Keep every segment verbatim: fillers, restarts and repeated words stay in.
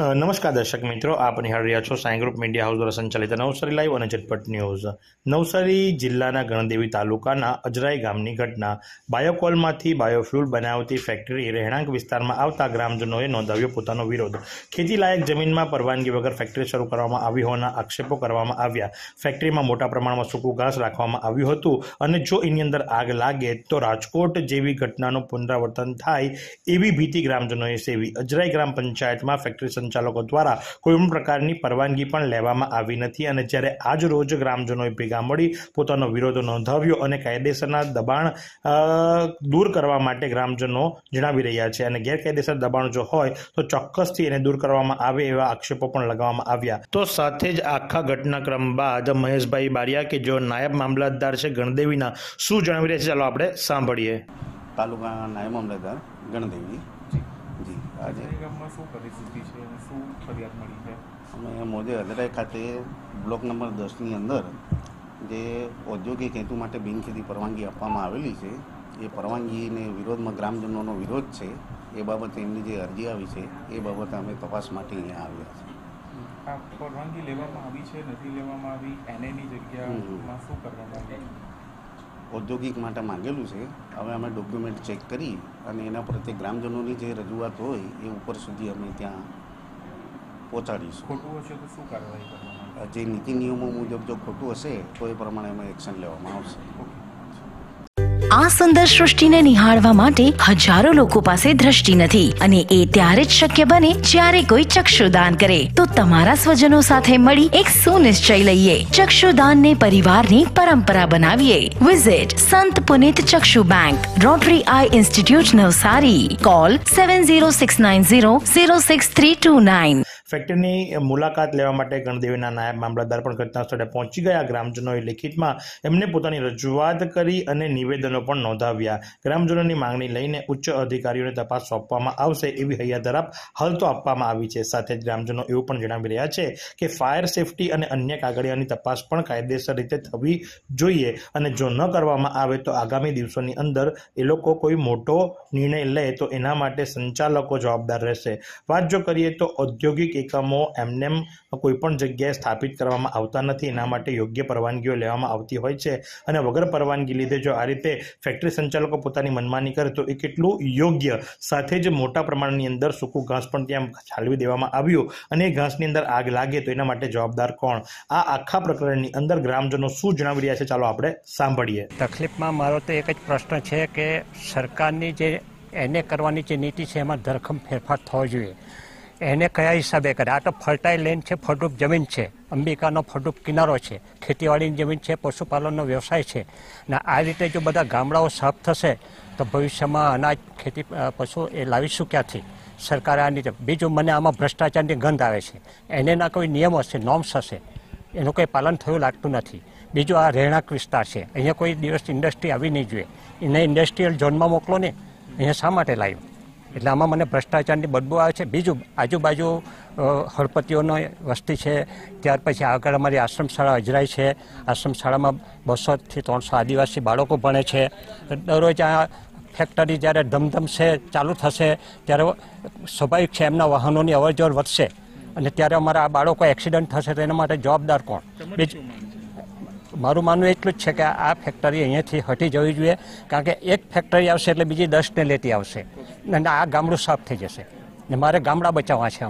નમસ્કાર દર્શક મિત્રો, આપ નિહાળી રહ્યા છો સાઈ ગ્રુપ મીડિયા હાઉસ દ્વારા સંચાલિત નવસારી લાઈવ અને ઝટપટ ન્યૂઝ। નવસારી જિલ્લાના ગણદેવી તાલુકાના અજરાઈ ગામની ઘટના। બાયોકોલમાંથી બાયોફ્યુલ બનાવતી ફેક્ટરી રહેણાંક વિસ્તારમાં આવતા ગ્રામજનોએ નોંધાવ્યો પોતાનો વિરોધ। ખેતીલાયક જમીનમાં પરવાનગી વગર ફેક્ટરી શરૂ કરવામાં આવી હોવાના આક્ષેપો કરવામાં આવ્યા। ફેક્ટરીમાં મોટા પ્રમાણમાં સૂકું ઘાસ રાખવામાં આવ્યું હતું અને જો એની અંદર આગ લાગે તો રાજકોટ જેવી ઘટનાનું પુનરાવર્તન થાય એવી ભીતિ ગ્રામજનોએ સેવી। અજરાઈ ગ્રામ પંચાયતમાં ફેક્ટરી સંચાલકો દ્વારા કોઈ પણ પ્રકારની પરવાનગી પણ લેવામાં આવી નથી અને જ્યારે આજ રોજ ગ્રામજનોએ ભેગા મળી પોતાનો વિરોધ નોંધાવ્યો અને કાયદેસરના દબાણ દૂર કરવા માટે ગ્રામજનો જણાવી રહ્યા છે અને ગેરકાયદેસર દબાણ જો હોય તો ચોક્કસથી એને દૂર કરવામાં આવે એવા આક્ષેપો પણ લગાવવામાં આવ્યા। તો સાથે જ આખા ઘટનાક્રમ બાદ મહેશભાઈ બારિયા કે જો નાયબ મામલતદાર છે ગણદેવીના શું જણાવી રહ્યા છે, ચાલો આપણે સાંભળીએ। તાલુકાના નાયબ મામલતદાર ગણદેવી જી, આજે ગામમાં શું પરિસ્થિતિ છે અને શું ફરિયાદ મળી છે? અમે મોજે અજરાઈ ખાતે બ્લોક નંબર દસની અંદર જે ઔદ્યોગિક હેતુ માટે બિનખેતી પરવાનગી આપવામાં આવેલી છે એ પરવાનગીને વિરોધમાં ગ્રામજનોનો વિરોધ છે એ બાબતે એમની જે અરજી આવી છે એ બાબતે અમે તપાસ માટે અહીંયા આવ્યા છીએ। આ પરવાનગી લેવામાં આવી છે નથી લેવામાં આવી એનેની જગ્યામાં શું કરવામાં આવ્યું? ઔદ્યોગિક માટે માંગેલું છે। હવે અમે ડોક્યુમેન્ટ ચેક કરી અને એના પ્રત્યે ગ્રામજનોની જે રજૂઆત હોય એ ઉપર સુધી અમે ત્યાં પહોંચાડીશું। ખોટું હશે તો શું કાર્યવાહી કરવામાં? જે નીતિ નિયમો મુજબ જો ખોટું હશે તો એ પ્રમાણે અમે એક્શન લેવામાં આવશે। આ સુંદર સૃષ્ટિને નિહાળવા માટે હજારો લોકો પાસે દ્રષ્ટિ નથી અને એ ત્યારે જ શક્ય બને જ્યારે કોઈ ચક્ષુદાન કરે। તો તમારા સ્વજનો સાથે મળી એક સુનિશ્ચય લઈએ, ચક્ષુદાનને પરિવારની પરંપરા બનાવીએ। Visit Sant Punit Chakshu bank, rotary eye institute Navsari. Call seven zero six nine zero zero six three two nine. ફેક્ટરીની મુલાકાત લેવા માટે ગણદેવીના નાયબ મામલતદાર પણ ઘટના સ્થળે પહોંચી ગયા। ગ્રામજનોએ લેખિતમાં એમને પોતાની રજૂઆત કરી અને નિવેદનો પણ નોંધાવ્યા। ગ્રામજનોની માંગણી લઈને ઉચ્ચ અધિકારીઓને તપાસ સોંપવામાં આવશે એવી હૈયાધાર હાલ તો આપવામાં આવી છે। સાથે જ ગ્રામજનો એવું પણ જણાવી રહ્યા છે કે ફાયર સેફટી અને અન્ય કાગળિયાની તપાસ પણ કાયદેસર રીતે થવી જોઈએ અને જો ન કરવામાં આવે તો આગામી દિવસોની અંદર એ લોકો કોઈ મોટો નિર્ણય લે તો એના માટે સંચાલકો જવાબદાર રહેશે। વાત જો કરીએ તો ઔદ્યોગિક એકમો એમનેમ કોઈ પણ જગ્યાએ સ્થાપિત કરવામાં આવતા નથી, એના માટે યોગ્ય પરવાનગીઓ લેવામાં આવતી હોય છે અને વગર પરવાનગી લીધે જો આ રીતે ફેક્ટરી સંચાલકો પોતાની મનમાની કરે તો એ કેટલું યોગ્ય। સાથે જ મોટા પ્રમાણની અંદર સૂકું ઘાસ પણ ત્યાં ઠાલવી દેવામાં આવ્યું અને એ ઘાસની અંદર આગ લાગે તો એના માટે જવાબદાર કોણ? આ આખા પ્રકરણની અંદર ગ્રામજનો શું જણાવી રહ્યા છે, ચાલો આપણે સાંભળીએ। તકલીફમાં મારો તો એક જ પ્રશ્ન છે કે સરકારની જે એને કરવાની જે નીતિ છે એમાં ધરખમ ફેરફાર થવો જોઈએ। એને કયા હિસાબે કરે? આ તો ફર્ટાઇલ લેન્ડ છે, ફળદ્રુપ જમીન છે, અંબિકાનો ફળદ્રુપ કિનારો છે, ખેતીવાડીની જમીન છે, પશુપાલનનો વ્યવસાય છે ને આ રીતે જો બધા ગામડાઓ સાફ થશે તો ભવિષ્યમાં અનાજ ખેતી પશુ એ લાવીશું ક્યાંથી? સરકારે આ રીતે બીજું મને આમાં ભ્રષ્ટાચારની ગંધ આવે છે। એનેના કોઈ નિયમો હશે, નોર્મ્સ હશે, એનું કંઈ પાલન થયું લાગતું નથી। બીજું આ રહેણાંક વિસ્તાર છે, અહીંયા કોઈ દિવસ ઇન્ડસ્ટ્રી આવી નહીં જોઈએ, એને ઇન્ડસ્ટ્રીયલ ઝોનમાં મોકલો ને, અહીંયા શા માટે લાવ્યું? એટલે આમાં મને ભ્રષ્ટાચારની બદબુ આવે છે। બીજું આજુબાજુ હળપતિઓનો વસ્તી છે, ત્યાર પછી આગળ અમારી આશ્રમ શાળા અજરાઈ છે, આશ્રમ શાળામાં બસોથી ત્રણસો આદિવાસી બાળકો ભણે છે। દરરોજ આ ફેક્ટરી જ્યારે ધમધમશે ચાલુ થશે ત્યારે સ્વાભાવિક છે એમના વાહનોની અવરજવર વધશે અને ત્યારે અમારા આ બાળકો એક્સિડન્ટ થશે તો એના માટે જવાબદાર કોણ? બીજું મારું માનવું એટલું જ છે કે આ ફેક્ટરી અહીંયાથી હટી જવી જોઈએ, કારણ કે એક ફેક્ટરી આવશે એટલે બીજી દસને લેતી આવશે અને આ ગામડું સાફ થઈ જશે ને મારે ગામડા બચાવવા છે।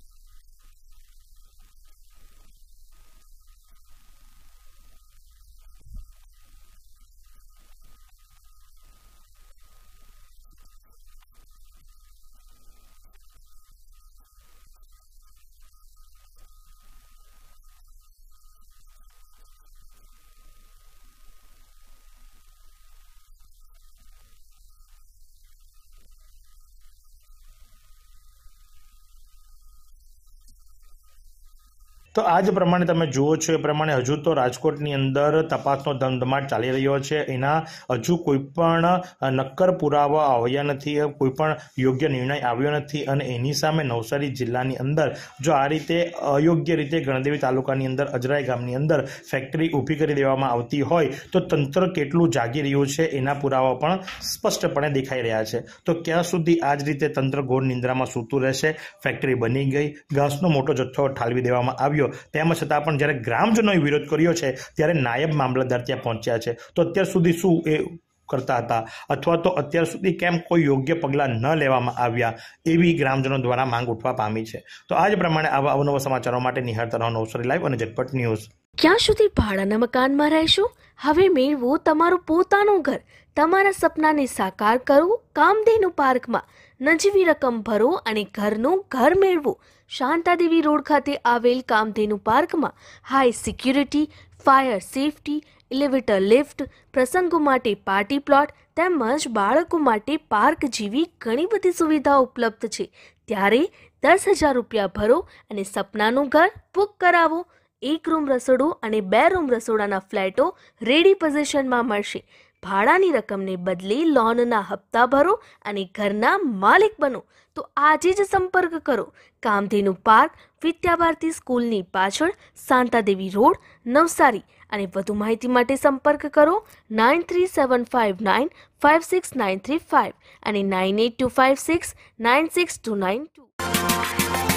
તો આ જ પ્રમાણે તમે જુઓ છો એ પ્રમાણે હજુ તો રાજકોટની અંદર તપાસનો ધમધમાટ ચાલી રહ્યો છે. એના હજુ કોઈ પણ નક્કર પુરાવા આવ્યા નથી, કોઈ પણ યોગ્ય નિર્ણય આવ્યો નથી અને એની સામે નવસારી જિલ્લાની અંદર જો આ રીતે અયોગ્ય રીતે ગણદેવી તાલુકાની અંદર અજરાઈ ગામની અંદર ફેક્ટરી ઊભી કરી દેવામાં આવતી હોય તો તંત્ર કેટલું જાગી રહ્યું છે એના પુરાવા પણ સ્પષ્ટપણે દેખાઈ રહ્યા છે. તો ક્યાં સુધી આ જ રીતે તંત્ર ઘોર નિંદ્રામાં સૂતું રહેશે? ફેક્ટરી બની ગઈ, ઘાસનો મોટો જથ્થો ઠાલવી દેવામાં આવ્યો, તેમ છતાં પણ જ્યારે ગ્રામજનોએ વિરોધ કર્યો છે ત્યારે નાયબ મામલતદાર ત્યાં પહોંચ્યા છે. તો અત્યાર સુધી શું એ કરતા હતા અથવા તો અત્યાર સુધી કેમ કોઈ યોગ્ય પગલાં ન લેવામાં આવ્યા એવી ગ્રામજનો દ્વારા માંગ ઉઠવા પામી છે. તો આ જ પ્રમાણે આવા અવનવા સમાચારો માટે નિહાળતા રહો નવસારી લાઈવ અને ઝટપટ ન્યૂઝ. ક્યાં સુધી ભાડાના મકાનમાં રહેશો? હવે મેળવો તમારું પોતાનું ઘર. તમારા સપનાને સાકાર કરો કામધેનુ પાર્કમાં. નજીવી રકમ ભરો અને ઘરનું ઘર મેળવો. શાંતાદેવી રોડ ખાતે આવેલ કામધેનુ પાર્કમાં high security, fire safety, elevator lift, પ્રસંગો માટે પાર્ટી પ્લોટ તેમજ બાળકો માટે પાર્ક જેવી ઘણી બધી સુવિધાઓ ઉપલબ્ધ છે. ત્યારે દસ હજાર રૂપિયા ભરો અને સપનાનું ઘર બુક કરાવો. એક રૂમ રસોડું અને બે રૂમ રસોડાના ફ્લેટો રેડી પોઝિશનમાં મળશે. ભાડાની રકમને બદલે લોનના હપ્તા ભરો અને ઘરના માલિક બનો. તો આજે જ સંપર્ક કરો કામધેનુ પાર્ક, વિદ્યાભારતી સ્કૂલની પાછળ, શાંતાદેવી રોડ, નવસારી. અને વધુ માહિતી માટે સંપર્ક કરો nine three seven five nine five six nine three five અને nine eight two five six nine six two nine two.